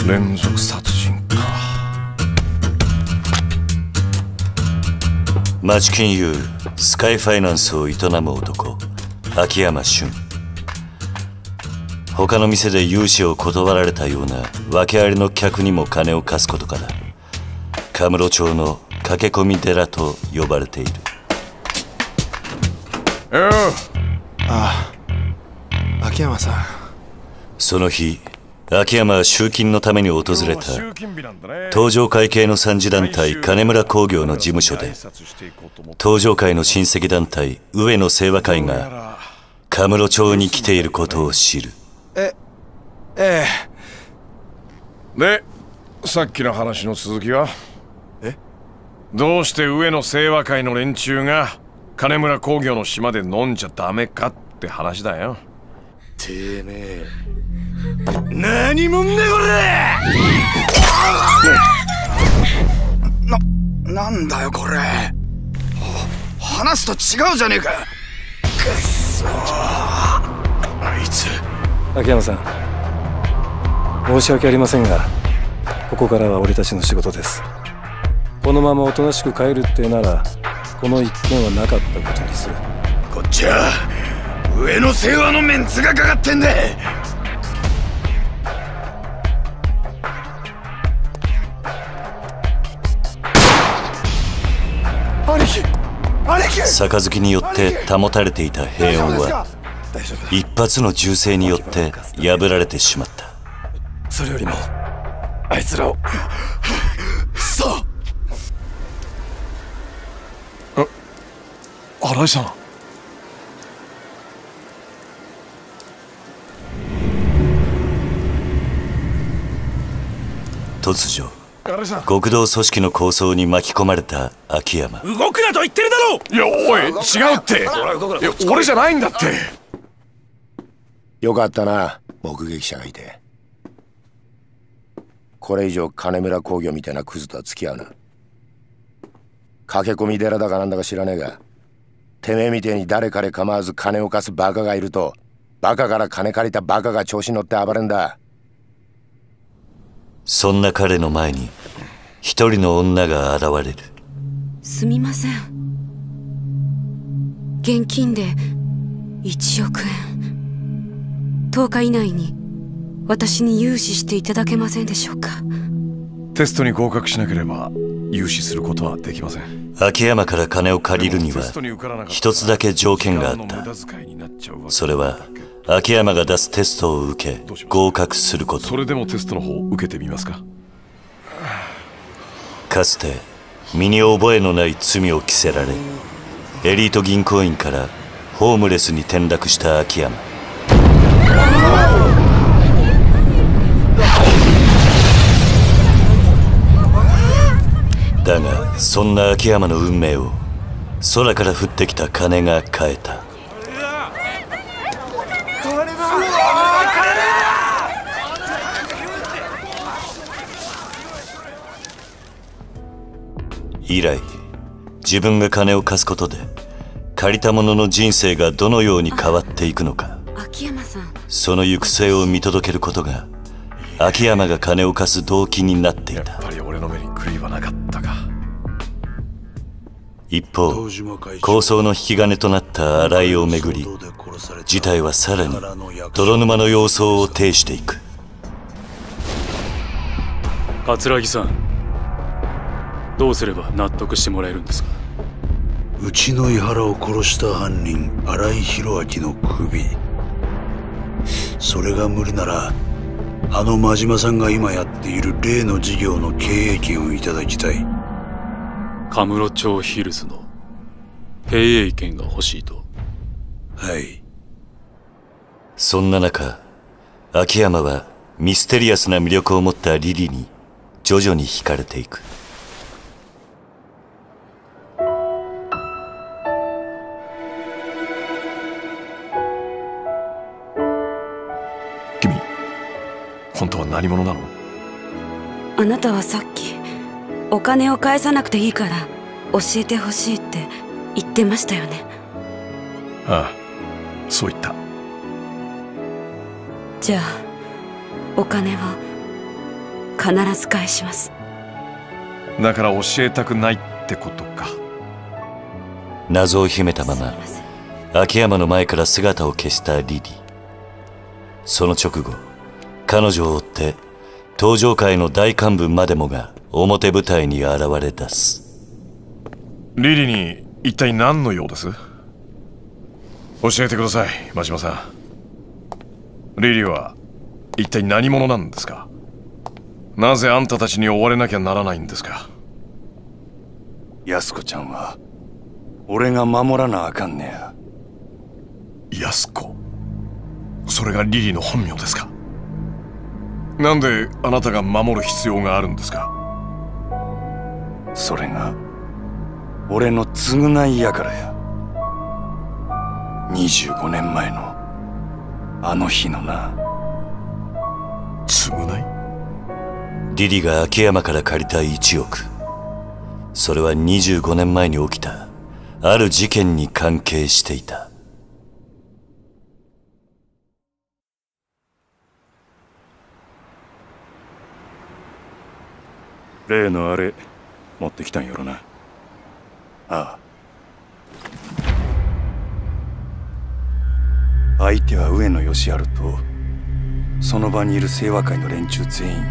連続殺人か。 町金融スカイファイナンスを営む男、秋山俊。他の店で融資を断られたような訳ありの客にも金を貸すことから、カムロ町の駆け込み寺と呼ばれている。 ああ、秋山さん。その日、秋山は集金のために訪れた東上会系の三次団体金村工業の事務所で、東上会の親戚団体上野清和会がカムロ町に来ていることを知る。 で、さっきの話の続きは？どうして上野清和会の連中が金村工業の島で飲んじゃダメかって話だよ。 てめえ何もんねこれ。なんだよこれ。話すと違うじゃねえか。くっそー、あいつ。 秋山さん、申し訳ありませんが、ここからは俺たちの仕事です。このままおとなしく帰るってなら、この一件はなかったことにする。 こっちは上野清和のメンツがかかってんだ。 杯によって保たれていた平穏は一発の銃声によって破られてしまった。 それよりもあいつらを。さあ、新井さん。 突如極道組織の抗争に巻き込まれた秋山。 動くなと言ってるだろう。 いや、おい、違うって。いや、俺じゃないんだって。 よかったな、目撃者がいて。これ以上金村工業みたいなクズとは付き合うな。駆け込み寺だかなんだか知らねえが、てめえみてえに誰彼構わず金を貸すバカがいると、バカから金借りたバカが調子乗って暴れんだ。 そんな彼の前に一人の女が現れる。 すみません、現金で1億円10日以内に私に融資していただけませんでしょうか。 テストに合格しなければ融資することはできません。 秋山から金を借りるには一つだけ条件があった。それは秋山が出すテストを受け合格すること。 それでもテストの方受けてみますか。 かつて身に覚えのない罪を着せられ、エリート銀行員からホームレスに転落した秋山。だがそんな秋山の運命を空から降ってきた金が変えた。以来自分が金を貸すことで借りた者の人生がどのように変わっていくのか、 秋山さん、 その行く末を見届けることが秋山が金を貸す動機になっていた。 やっぱり俺の目に狂いはなかったか。 一方、抗争の引き金となった新井をめぐり、事態はさらに泥沼の様相を呈していく。 桂木さん、どうすれば納得してもらえるんですか。 うちの井原を殺した犯人新井宏明の首、それが無理ならあの真島さんが今やっている例の事業の経営権をいただきたい。 カムロ町ヒルズの経営権が欲しいと。 はい。 そんな中、秋山はミステリアスな魅力を持ったリリに徐々に惹かれていく。 君、本当は何者なの？ あなたはさっきお金を返さなくていいから教えてほしいって言ってましたよね。 ああ、そう言った。 じゃあお金は必ず返します。 だから教えたくないってことか。 謎を秘めたまま秋山の前から姿を消したリリー。その直後、彼女を追って登場界の大幹部までもが表舞台に現れ出す。 リリーに一体何の用です？教えてください、真島さん。リリーは一体何者なんですか？なぜあんたたちに追われなきゃならないんですか？ 安子ちゃんは俺が守らなあかんねや。 安子、それがリリーの本名ですか？なんであなたが守る必要があるんですか？ それが俺の償いやからや。25年前のあの日のな。 償い？ リリが秋山から借りた1億。それは25年前に起きたある事件に関係していた。 例のあれ持ってきたんやろな。ああ。相手は上野義治とその場にいる清和会の連中全員。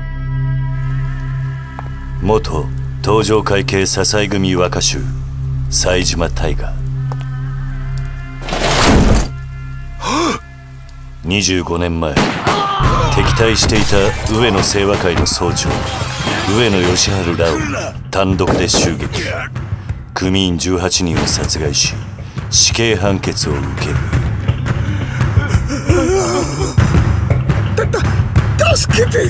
元東上会系笹井組若衆冴島大河。25年前敵対していた上野清和会の総長上野義治らを単独で襲撃。組員18人を殺害し死刑判決を受ける。 助けて。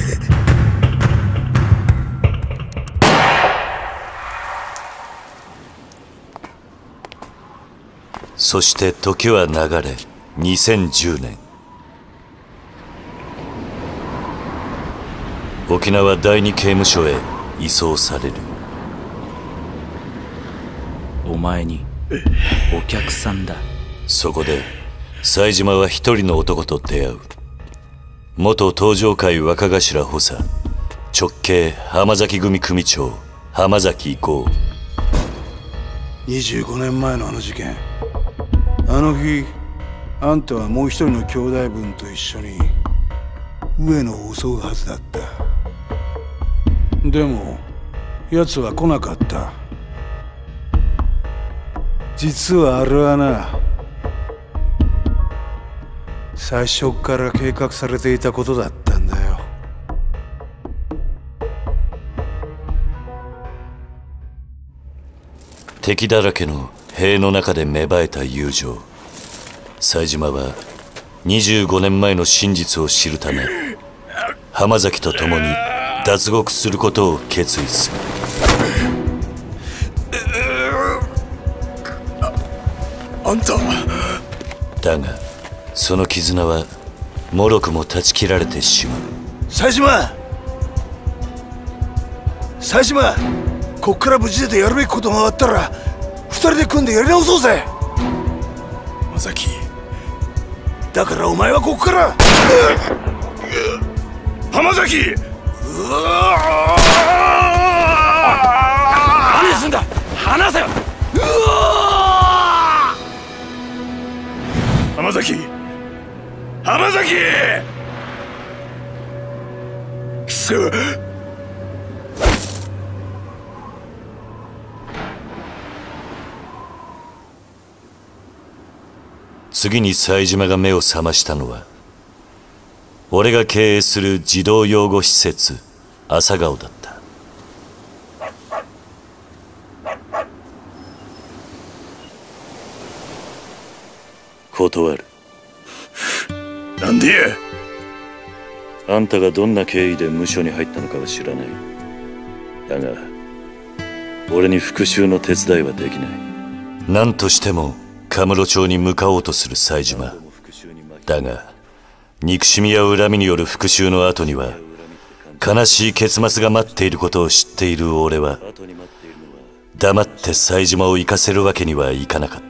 そして時は流れ2010年、沖縄第二刑務所へ移送される。 お前にお客さんだ。 そこで冴島は一人の男と出会う。元東上会若頭補佐直系浜崎組組長浜崎剛。 25年前のあの事件、あの日あんたはもう一人の兄弟分と一緒に上野を襲うはずだった。でも奴は来なかった。実はあれはな、最初から計画されていたことだったんだよ。 敵だらけの塀の中で芽生えた友情。冴島は25年前の真実を知るため浜崎と共に脱獄することを決意する。 あんただがその絆はもろくも断ち切られてしまう。 冴島、冴島、こっから無事でやるべきことがあったら二人で組んでやり直そうぜ。 まさき、 だからお前はここから浜崎。 何すんだ、離せよ。 浜崎、浜崎。くそ。 次に冴島が目を覚ましたのは俺が経営する児童養護施設朝顔だった。断る。 なんで？ あんたがどんな経緯で無所に入ったのかは知らない。だが俺に復讐の手伝いはできない。何としてもカムロ町に向かおうとする冴島だが、憎しみや恨みによる復讐の後には悲しい結末が待っていることを知っている俺は黙って冴島を生かせるわけにはいかなかった。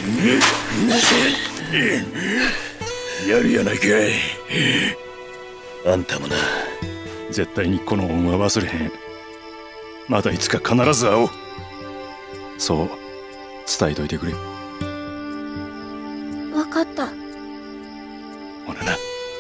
やるやないかい。 あんたもな。絶対にこの恩は忘れへん。またいつか必ず会おう。そう伝えといてくれ。 分かった。 ほらな。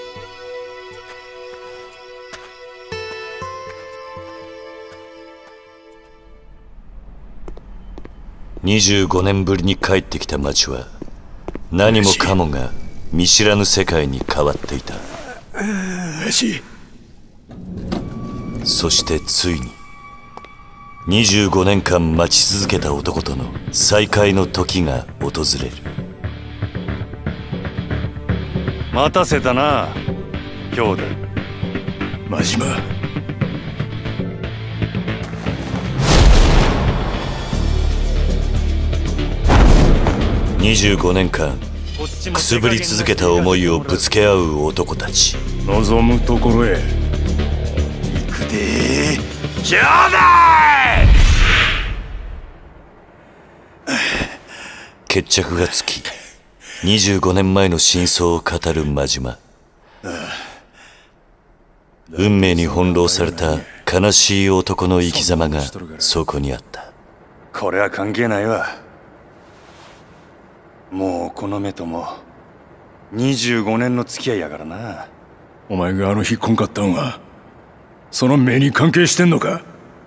25年ぶりに帰ってきた町は何もかもが見知らぬ世界に変わっていた。そしてついに25年間待ち続けた男との再会の時が訪れる。 待たせたな兄弟。真島。 25年間くすぶり続けた思いをぶつけ合う男たち。 望むところへ行くで兄弟。 決着がつき25年前の真相を語る真島。運命に翻弄された悲しい男の生き様がそこにあった。 これは関係ないわ。もうこの目とも25年の付き合いやからな。お前があの日来んかったんはその目に関係してんのか。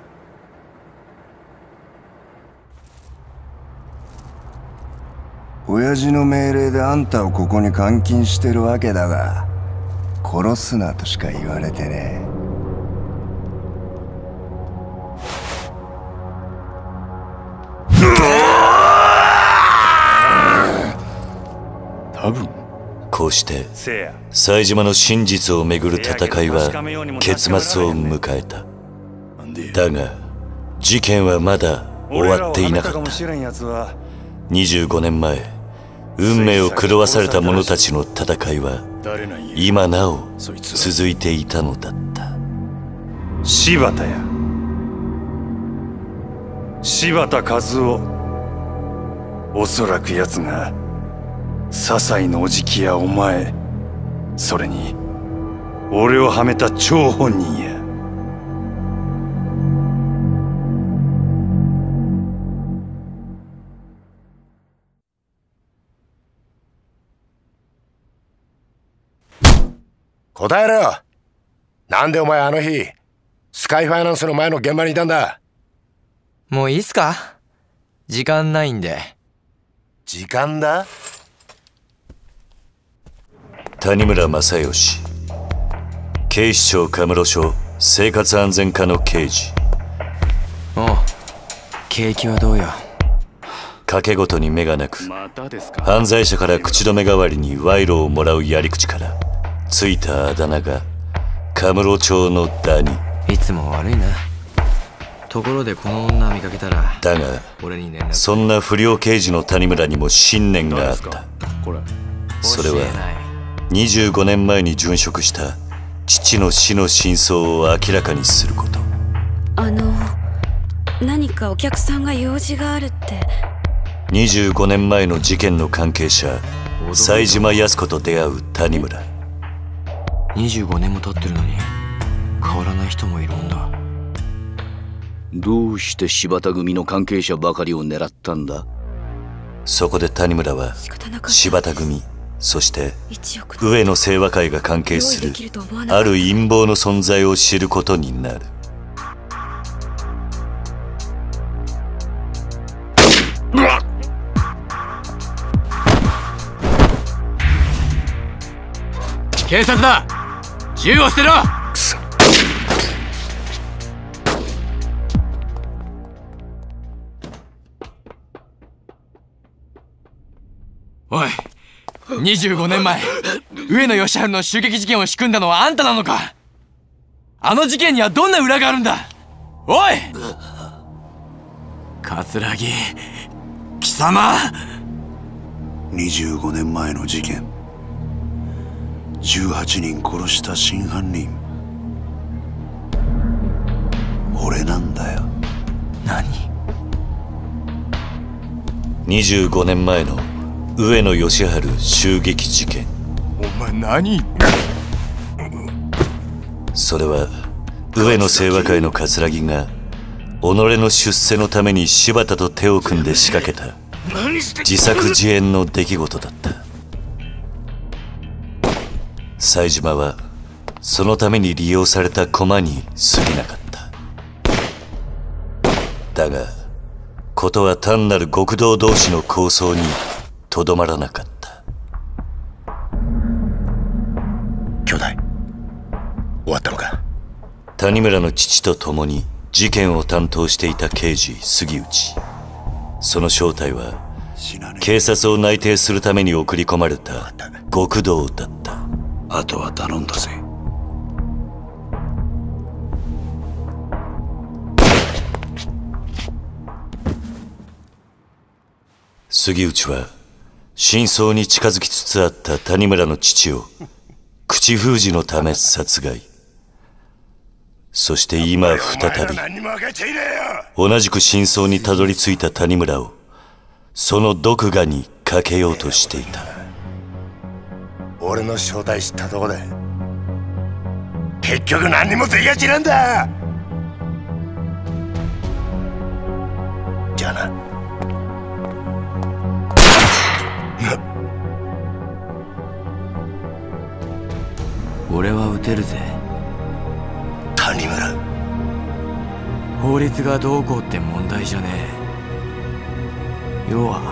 親父の命令であんたをここに監禁してるわけだが、殺すなとしか言われてねえ。 多分こうして冴島の真実をめぐる戦いは結末を迎えた。だが事件はまだ終わっていなかった。25年前運命を狂わされた者たちの戦いは今なお続いていたのだった。 柴田や柴田和夫。おそらく奴が笹井のおじきやお前、それに俺をはめた張本人や。 答えろよ。なんでお前あの日スカイファイナンスの前の現場にいたんだ。 もういいっすか？時間ないんで。 時間だ？ 谷村正義、警視庁神室署生活安全課の刑事。 おう、景気はどうや？ 賭け事に目がなく、犯罪者から口止め代わりに賄賂をもらうやり口からついたあだ名が神室町のダニ。 いつも悪いな。ところでこの女見かけたら。 だがそんな不良刑事の谷村にも信念があった。それは25年前に殉職した父の死の真相を明らかにすること。 何かお客さんが用事があるって。 25年前の事件の関係者冴島靖子と出会う谷村。 25年も経ってるのに変わらない人もいるもんだ。 どうして柴田組の関係者ばかりを狙ったんだ？ そこで谷村は柴田組、そして上野清和会が関係するある陰謀の存在を知ることになる。 警察だ！銃を捨てろ！ くそ。 おい、25年前上野義治の襲撃事件を仕組んだのはあんたなのか？あの事件にはどんな裏があるんだ？おい！桂木貴様。 25年前の事件、18人殺した真犯人、俺なんだよ。 何 ？25年前の上野義治襲撃事件。 お前何？ それは上野清和会の桂木が己の出世のために柴田と手を組んで仕掛けた自作自演の出来事だった。冴島はそのために利用された駒に過ぎなかった。だが事は単なる極道同士の抗争にとどまらなかった。 兄弟終わったのか。 谷村の父と共に事件を担当していた刑事杉内。その正体は警察を内偵するために送り込まれた極道だった。 あとは頼んだぜ。 杉内は真相に近づきつつあった谷村の父を口封じのため殺害。そして今再び同じく真相にたどり着いた谷村をその毒牙にかけようとしていた。 俺の正体知ったとこで結局何にもできやしなんだ。じゃあな。 俺は撃てるぜ。 谷村。 法律がどうこうって問題じゃねえ。要は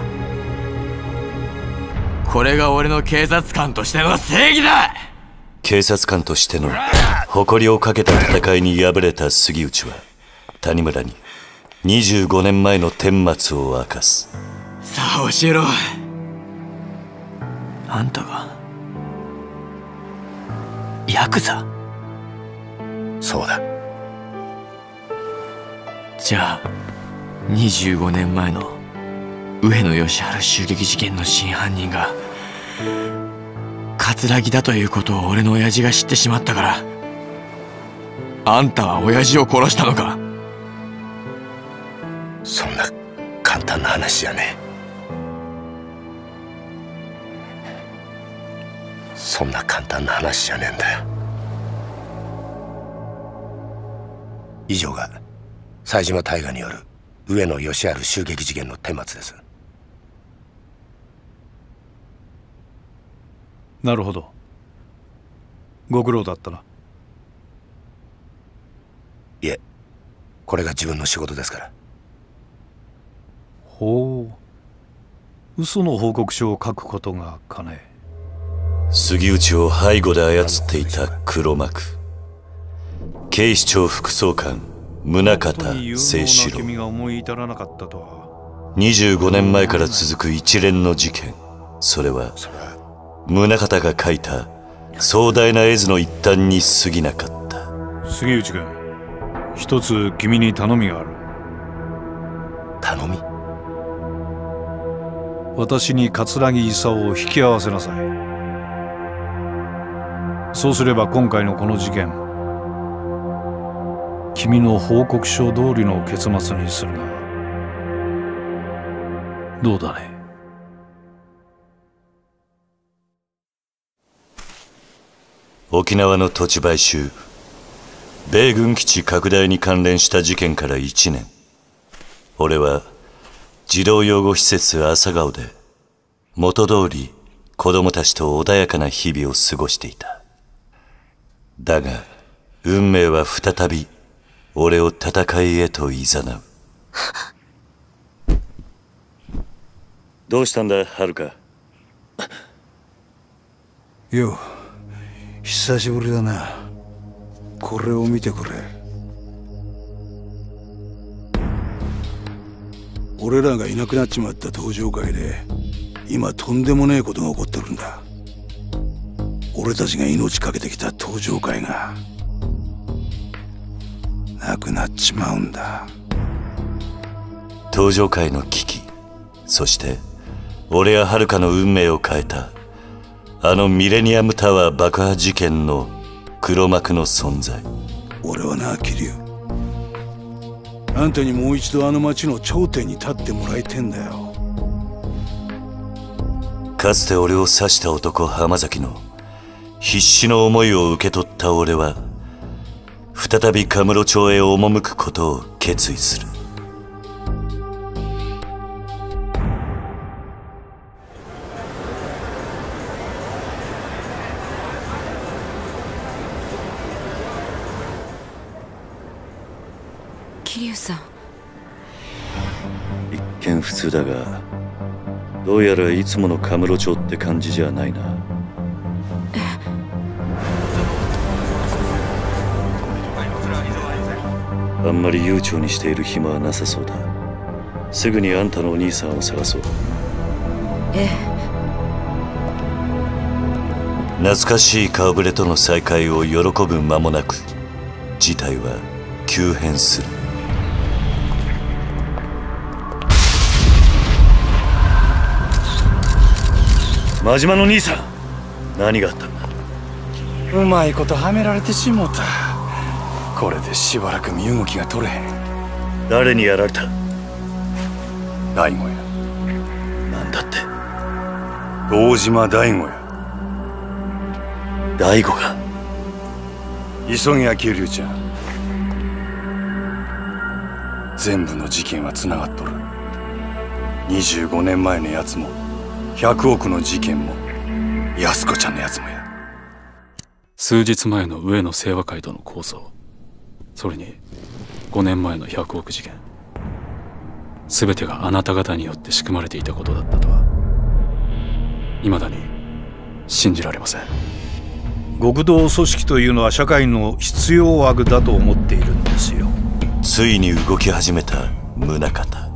これが俺の警察官としての正義だ。 警察官としての誇りをかけた戦いに敗れた杉内は谷村に25年前の顛末を明かす。 さあ教えろ。あんたがヤクザ？ そうだ。 じゃあ25年前の上野義治襲撃事件の真犯人が桂木だということを俺の親父が知ってしまったからあんたは親父を殺したのか？ そんな簡単な話じゃねえ。そんな簡単な話じゃねえんだよ。以上が冴島大河による上野義治襲撃事件の顛末です。 なるほど。ご苦労だったな。 いえ、これが自分の仕事ですから。 ほう、嘘の報告書を書くことがかね。 杉内を背後で操っていた黒幕、警視庁副総監宗像清志郎。25年前から続く一連の事件、それは宗像が描いた壮大な絵図の一端に過ぎなかった。 杉内君、一つ君に頼みがある。 頼み？ 私に桂木勲を引き合わせなさい。そうすれば今回のこの事件、君の報告書通りの結末にするがどうだね。 沖縄の土地買収、米軍基地拡大に関連した事件から1年、俺は児童養護施設朝顔で元通り子供たちと穏やかな日々を過ごしていた。だが運命は再び俺を戦いへと誘う。どうしたんだ、遥か。 よう、久しぶりだな。これを見てくれ。俺らがいなくなっちまった登場会で今とんでもねえことが起こってるんだ。俺たちが命かけてきた登場会がなくなっちまうんだ。 登場会の危機、そして俺や遥かの運命を変えたあのミレニアムタワー爆破事件の黒幕の存在。 俺はな、桐生、あんたにもう一度あの町の頂点に立ってもらいてんだよ。 かつて俺を刺した男浜崎の必死の思いを受け取った俺は再びカムロ町へ赴くことを決意する。 桐生さん、 一見普通だが、どうやらいつものカムロ町って感じじゃないな。あんまり悠長にしている暇はなさそうだ。すぐにあんたのお兄さんを探そう。懐かしい顔ぶれとの再会を喜ぶ間もなく、事態は急変する。真島の兄さん、何があったんだ。 うまいことはめられてしもた。これでしばらく身動きが取れへん。 誰にやられた。 大悟や。 なんだって。 堂島大悟や。 大悟が。 急げや桐生ちゃん。全部の事件はつながっとる。25年前のやつも100億の事件も安子ちゃんのやつもや。 数日前の上野清和会との抗争、それに5年前の100億事件、全てがあなた方によって仕組まれていたことだったとは未だに信じられません。 極道組織というのは社会の必要悪だと思っているんですよ。 ついに動き始めた宗像。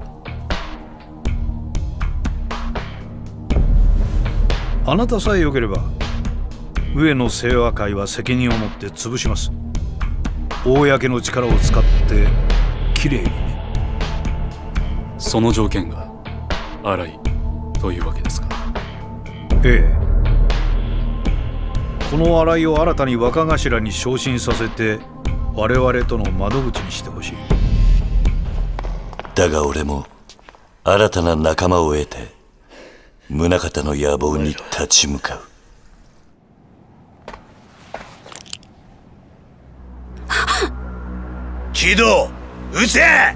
あなたさえよければ上野清和会は責任を持って潰します。公の力を使ってきれいにね。 その条件が荒いというわけですか。 ええ。この荒井を新たに若頭に昇進させて我々との窓口にしてほしい。 だが俺も新たな仲間を得て宗像の野望に立ち向かう。 木戸、撃て！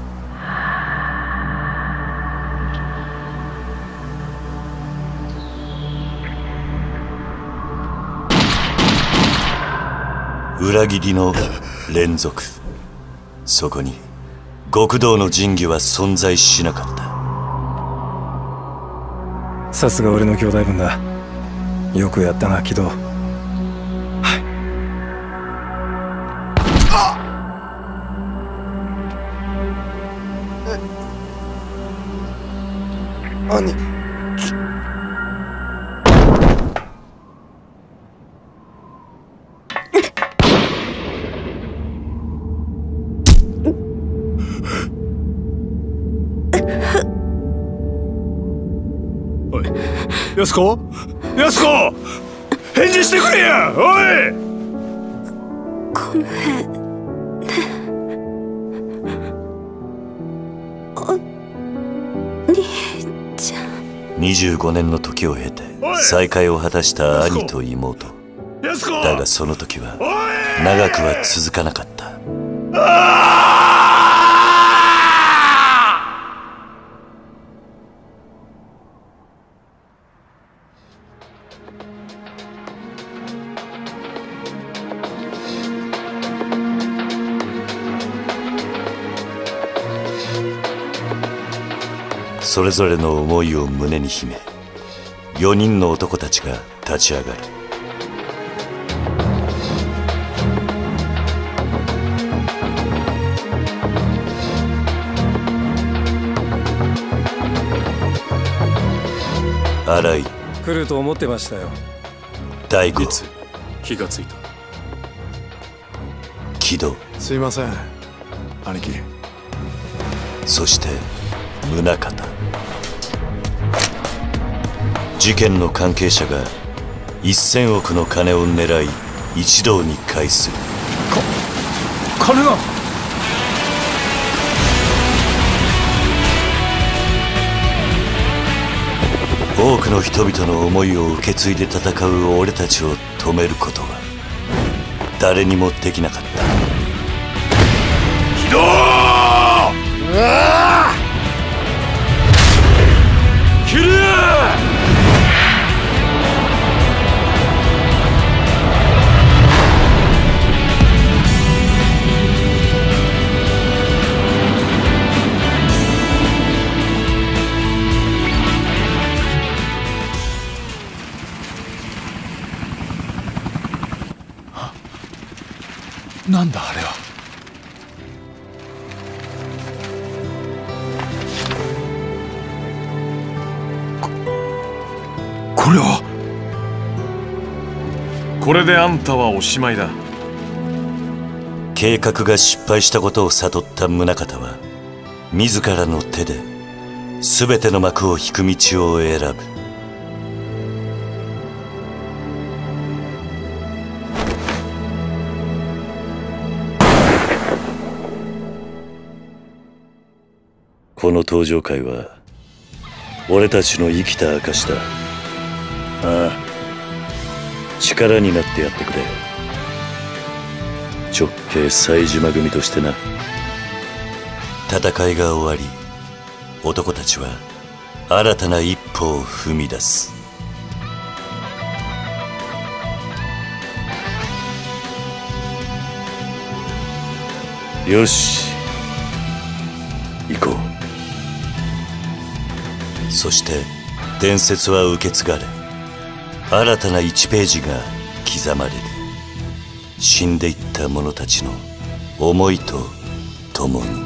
裏切りの連続。そこに極道の神器は存在しなかった。 さすが俺の兄弟分だ。よくやったな、木戸。 兄。 おい、安子、安子、返事してくれや、おい。 ごめんね。お兄ちゃん。 25年の時を経て再会を果たした兄と妹。だがその時は長くは続かなかった。それぞれの思いを胸に秘め、4人の男たちが立ち上がる。新井。 来ると思ってましたよ。 大悟。 気がついた。 木戸。 すいません、兄貴。 そして宗像。事件の関係者が1000億の金を狙い一堂に会する。 金が。 多くの人々の思いを受け継いで戦う俺たちを止めることは誰にもできなかった。 キリなんだあれは。これは。 これであんたはおしまいだ。 計画が失敗したことを悟った宗像は自らの手で全ての幕を引く道を選ぶ。この登場会は俺たちの生きた証だ。ああ、力になってやってくれ。直系冴島組としてな。戦いが終わり、男たちは新たな一歩を踏み出す。よし、行こう。そして伝説は受け継がれ、新たな1ページが刻まれる。死んでいった者たちの思いと共に。